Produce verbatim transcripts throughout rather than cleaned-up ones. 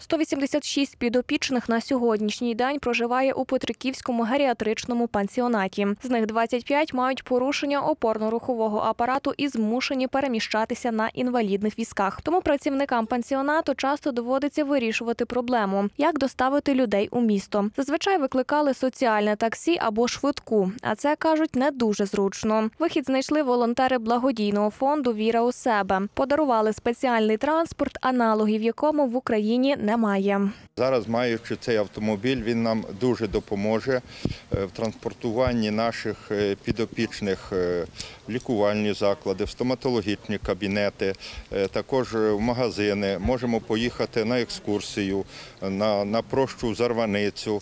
сто вісімдесят шість підопічних на сьогоднішній день проживає у Петриківському геріатричному пансіонаті. З них двадцять п'ять мають порушення опорно-рухового апарату і змушені переміщатися на інвалідних візках. Тому працівникам пансіонату часто доводиться вирішувати проблему – як доставити людей у місто. Зазвичай викликали соціальне таксі або швидку, а це, кажуть, не дуже зручно. Вихід знайшли волонтери благодійного фонду «Віра у себе». Подарували спеціальний транспорт, аналогів якому в Україні немає. Зараз, маючи цей автомобіль, він нам дуже допоможе в транспортуванні наших підопічних в лікувальні заклади, в стоматологічні кабінети, також в магазини. Можемо поїхати на екскурсію, на, на прощу Зарваницю,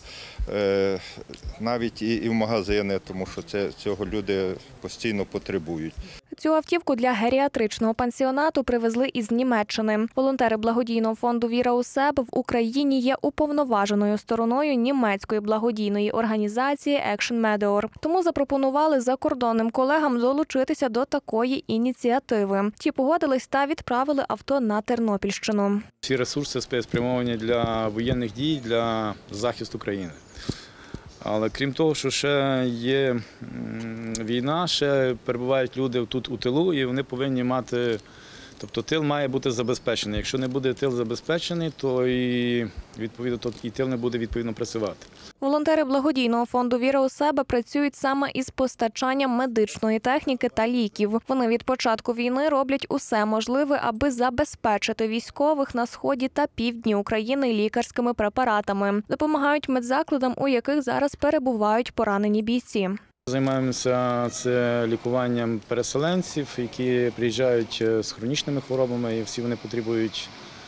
навіть і, і в магазини, тому що це, цього люди постійно потребують. Цю автівку для геріатричного пансіонату привезли із Німеччини. Волонтери благодійного фонду «Віра у себе» в Україні є уповноваженою стороною німецької благодійної організації «Action Medeor». Тому запропонували закордонним колегам долучитися до такої ініціативи. Ті погодились та відправили авто на Тернопільщину. Всі ресурси спрямовані для воєнних дій, для захисту країни. Але крім того, що ще є війна, ще перебувають люди тут у тилу і вони повинні мати, тобто тил має бути забезпечений. Якщо не буде тил забезпечений, то і відповідно то і тил не буде відповідно працювати. Волонтери благодійного фонду «Віра у себе» працюють саме із постачанням медичної техніки та ліків. Вони від початку війни роблять усе можливе, аби забезпечити військових на сході та півдні України лікарськими препаратами. Допомагають медзакладам, у яких зараз перебувають поранені бійці. Займаємося це лікуванням переселенців, які приїжджають з хронічними хворобами, і всі вони потребують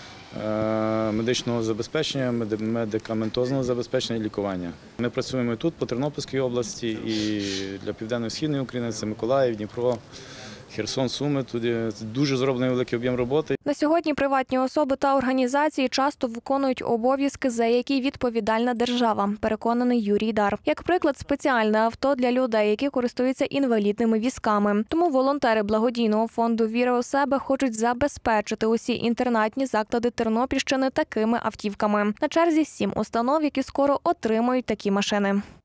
медичного забезпечення, медикаментозного забезпечення і лікування. Ми працюємо тут, по Тернопільській області, і для Південно-Східної України – це Миколаїв, Дніпро, Херсон, Суми. Тут дуже зроблений великий об'єм роботи. На сьогодні приватні особи та організації часто виконують обов'язки, за які відповідальна держава, переконаний Юрій Дар. Як приклад, спеціальне авто для людей, які користуються інвалідними візками. Тому волонтери благодійного фонду «Віра у себе» хочуть забезпечити усі інтернатні заклади Тернопільщини такими автівками. На черзі сім установ, які скоро отримають такі машини.